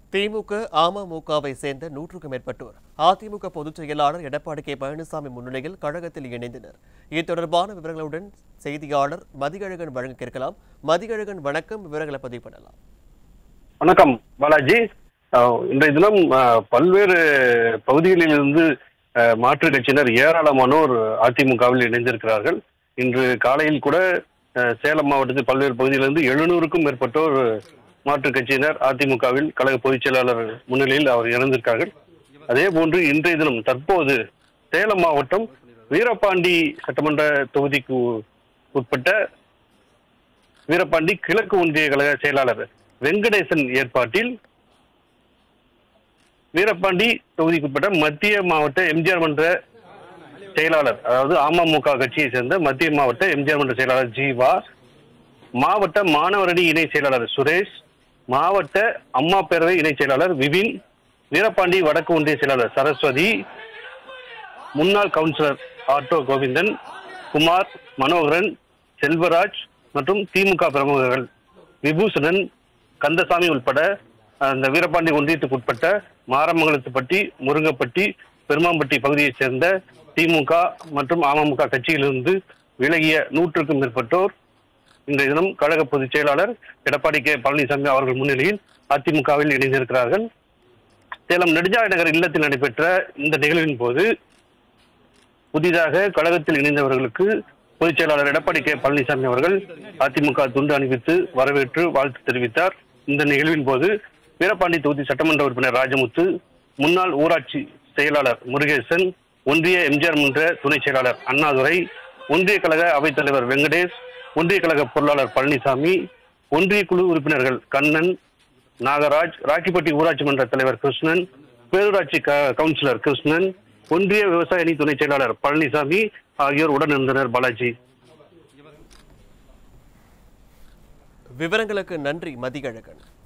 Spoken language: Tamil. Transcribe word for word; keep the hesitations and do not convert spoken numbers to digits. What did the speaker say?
திமுக, அமமுகவை சேர்ந்த நூற்றுக்கும் மேற்பட்டோர் அதிமுக பொதுச் செயலாளர் எடப்பாடி கே பழனிசாமி முன்னிலையில் கழகத்தில் இணைந்தனர். இது தொடர்பான விவரங்களுடன் செய்தியாளர் மதியழகன் வழங்க கேட்கலாம். மதியழகன், வணக்கம். விவரங்களை பதிவு பண்ணலாம். வணக்கம் பாலாஜி. இன்றைய தினம் பல்வேறு பகுதிகளில் இருந்து மாற்றுக் கட்சியினர் ஏராளமானோர் அதிமுகவில் இணைந்திருக்கிறார்கள். இன்று காலையில் கூட சேலம் மாவட்டத்தில் பல்வேறு பகுதியிலிருந்து எழுநூறுக்கும் மேற்பட்டோர் மாற்றுக் கட்சியினர் அதிமுகவில் கழக பொதுச் செயலாளர் முன்னிலையில் அவர் இணைந்திருக்கார்கள். அதே போன்று இன்றைய தினம் தற்போது சேலம் மாவட்டம் வீரபாண்டி சட்டமன்ற தொகுதிக்கு உட்பட்ட வீரபாண்டி கிழக்கு ஒன்றிய கழக செயலாளர் வெங்கடேசன் ஏற்பாட்டில் வீரபாண்டி தொகுதிக்குட்பட்ட மத்திய மாவட்ட எம்ஜிஆர் மன்ற செயலாளர், அதாவது அமமுக கட்சியை சேர்ந்த மத்திய மாவட்ட எம்ஜிஆர் மன்ற செயலாளர் ஜீவா, மாவட்ட மாணவரணி இணை செயலாளர் சுரேஷ், மாவட்ட அம்மா பேரவை இணை செயலாளர் விபின், வீரபாண்டி வடக்கு ஒன்றிய செயலாளர் சரஸ்வதி, முன்னாள் கவுன்சிலர் ஆட்டோ கோவிந்தன், குமார், மனோகரன், செல்வராஜ் மற்றும் திமுக பிரமுகர்கள் விபூஷணன், கந்தசாமி உட்பட அந்த வீரபாண்டி ஒன்றியத்துக்கு உட்பட்ட மாரமங்கலத்துப்பட்டி, முருங்கப்பட்டி, பெருமாம்பட்டி பகுதியைச் சேர்ந்த திமுக மற்றும் அமமுக கட்சியிலிருந்து விலகிய நூற்றுக்கும் மேற்பட்டோர் இன்றைய தினம் கழக பொதுச் செயலாளர் எடப்பாடி கே பழனிசாமி அவர்கள் முன்னிலையில் அதிமுகவில் இணைந்திருக்கிறார்கள். சேலம் நெடுஞ்சாலை நகர் இல்லத்தில் நடைபெற்ற இந்த நிகழ்வின் போது புதிதாக கழகத்தில் இணைந்தவர்களுக்கு பொதுச் செயலாளர் எடப்பாடி கே பழனிசாமி அவர்கள் அதிமுக துண்டு அணிவித்து வரவேற்று வாழ்த்து தெரிவித்தார். இந்த நிகழ்வின் போது வீரபாண்டி தொகுதி சட்டமன்ற உறுப்பினர் ராஜமுத்து, முன்னாள் ஊராட்சி செயலாளர் முருகேசன், ஒன்றிய எம்ஜிஆர் மன்ற துணை செயலாளர் அண்ணாதுரை, ஒன்றிய கழக அவைத்தலைவர் வெங்கடேஷ், ஒன்றிய கழக பொருளாளர் பழனிசாமி, ஒன்றிய குழு உறுப்பினர்கள் கண்ணன், நாகராஜ், ராக்கிப்பட்டி ஊராட்சி மன்ற தலைவர் கிருஷ்ணன், பேரூராட்சி கவுன்சிலர் கிருஷ்ணன், ஒன்றிய விவசாய அணி துணை செயலாளர் பழனிசாமி ஆகியோர் உடன் இருந்தனர். பாலாஜி, விவரங்களுக்கு நன்றி மதியழகன்.